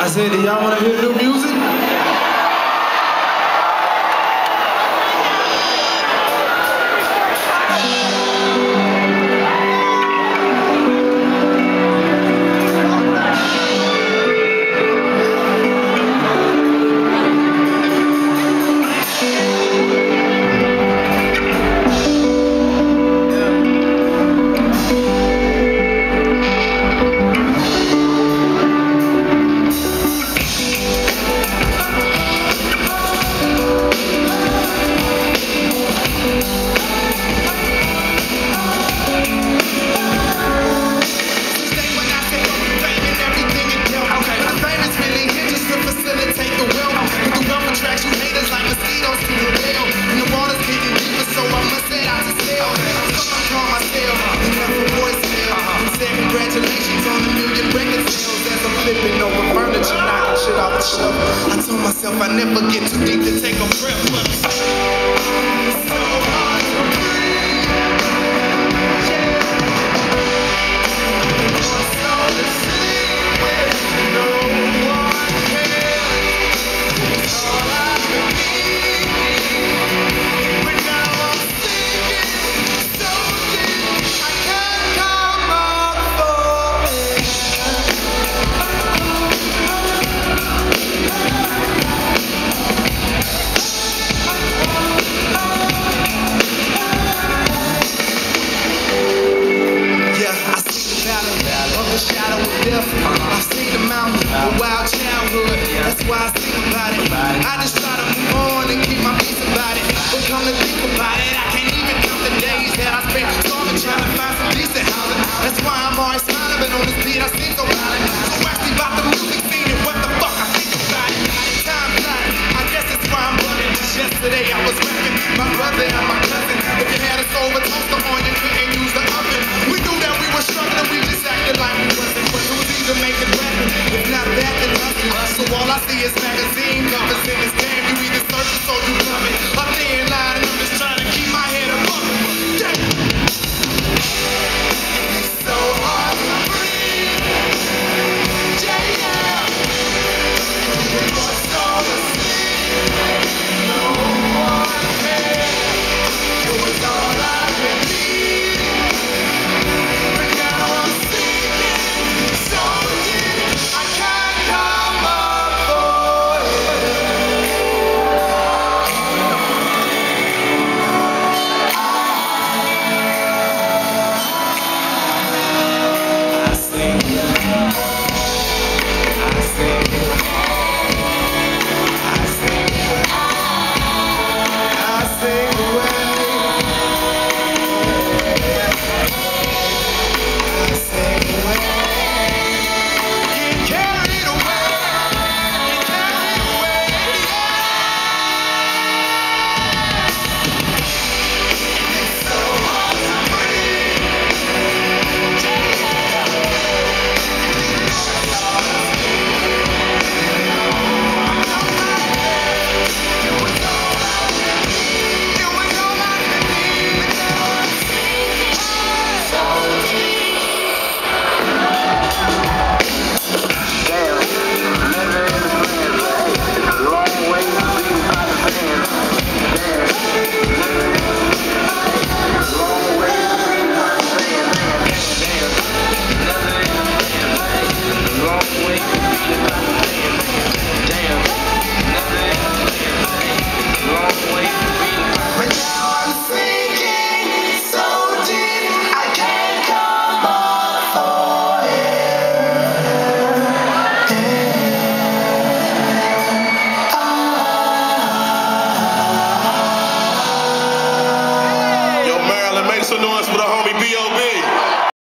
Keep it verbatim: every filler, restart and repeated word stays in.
said, do y'all want to hear new music? I told myself I never get too deep to take a breath, but it's so hard to breathe. Yeah. My soul is sleep with no one cares. It's all I can need. But now I'm sinking so deep I can't come up for it. Shadow of death. I've seen the mountain, a wild childhood. That's why I think about it. I just try to move on and keep my peace about it. But come to think about it,